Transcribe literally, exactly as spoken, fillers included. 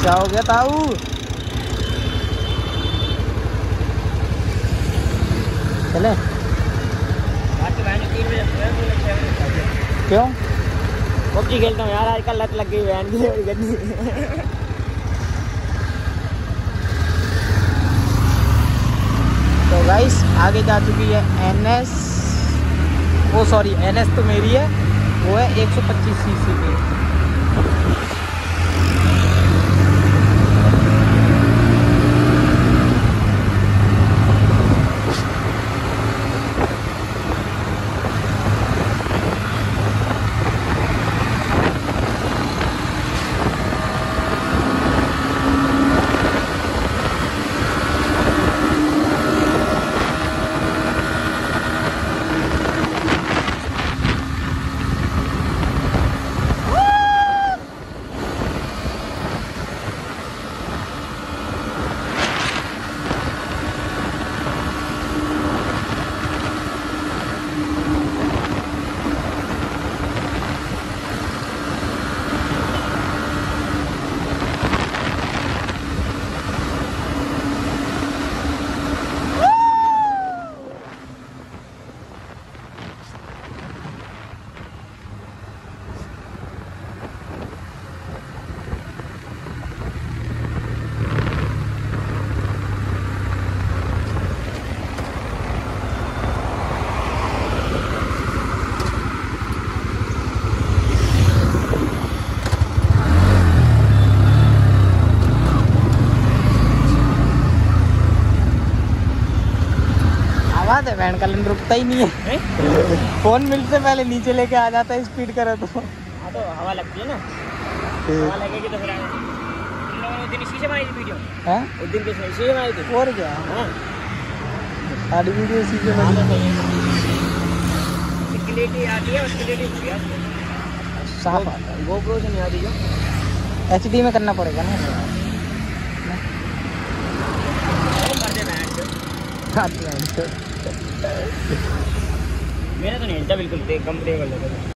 क्या हो गया ताऊ? चले क्यों? पबजी खेलता हूँ यार, आजकल लत लग गई वैन की गंदी। तो गाइस आगे जा चुकी है एन एस, वो सॉरी एन एस तो मेरी है, वो है एक सौ पच्चीस सीसी की। आवाज है वैन का, रुकता ही नहीं है। फोन मिलने से पहले नीचे लेके आ जाता है, स्पीड करे तो। हाँ तो हवा लगती है ना, हवा लगेगी तो फिर इन लोगों ने उस दिन इसी से बनाई थी वीडियो। हैं? उस दिन किसने इसी से बनाई थी? और क्या? हाँ सारी वीडियो इसी से बनी। क्लियरिटी आती है, उसकी क्लियरिटी साफ आता है। गोप्रो से नहीं आती जो। एच डी में करना पड़ेगा ना। मेरा तो नहीं हिलता बिल्कुल, कंफर्टेबल लगा।